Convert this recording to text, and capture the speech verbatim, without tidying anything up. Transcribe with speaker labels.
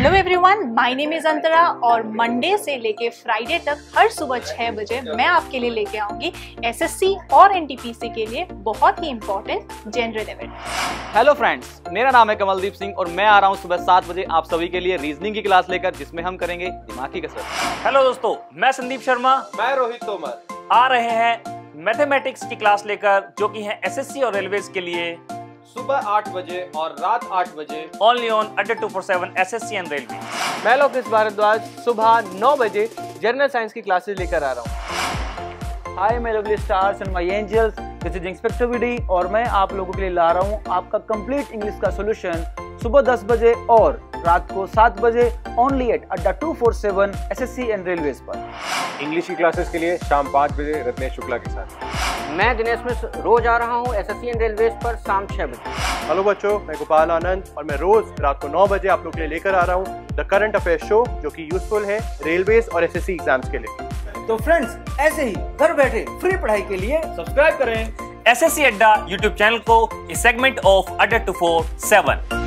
Speaker 1: Hello everyone, my name is Antara और Monday से लेके फ्राइडे तक हर सुबह छह बजे मैं आपके लिए लेके आऊंगी एसएससी और एनटीपीसी के लिए बहुत ही important general awareness.
Speaker 2: Hello friends, मेरा नाम है कमलदीप सिंह और मैं आ रहा हूं सुबह सात बजे आप सभी के लिए रीजनिंग की क्लास लेकर, जिसमें हम करेंगे दिमागी कसरत।
Speaker 3: हेलो दोस्तों, मैं संदीप शर्मा,
Speaker 4: मैं रोहित तोमर
Speaker 3: आ रहे हैं मैथमेटिक्स की क्लास लेकर, जो कि है एसएससी और रेलवेज के लिए
Speaker 4: सुबह आठ बजे और रात आठ बजे
Speaker 3: only on Adda two four seven SSC and railway.
Speaker 4: मैं लोकेश भारद्वाज सुबह नौ बजे जनरल साइंस की क्लासेस लेकर आ रहा हूँ।
Speaker 5: हाय, मैं lovely stars and my angels, this is inspector VD और मैं आप लोगों के लिए ला रहा हूँ आपका कंप्लीट इंग्लिश का सॉल्यूशन सुबह दस बजे और रात को सात बजे only at Adda two four seven SSC and railways पर।
Speaker 6: इंग्लिश की क्लासेस के लिए शाम पाँच बजे रत्नेश शुक्ला के साथ।
Speaker 7: मैं दिनेश मिश्र रोज आ रहा हूँ एसएससी एंड रेलवेज पर शाम छह बजे।
Speaker 6: हेलो बच्चों, मैं गोपाल आनंद और मैं रोज रात को नौ बजे आप लोग के लिए लेकर आ रहा हूँ द करंट अफेयर शो, जो कि यूजफुल है रेलवेज और एसएससी एग्जाम्स के लिए।
Speaker 5: तो फ्रेंड्स, ऐसे ही घर बैठे फ्री पढ़ाई के लिए
Speaker 3: सब्सक्राइब करें एसएससी अड्डा यूट्यूब चैनल को, इस segment of Adda two four seven.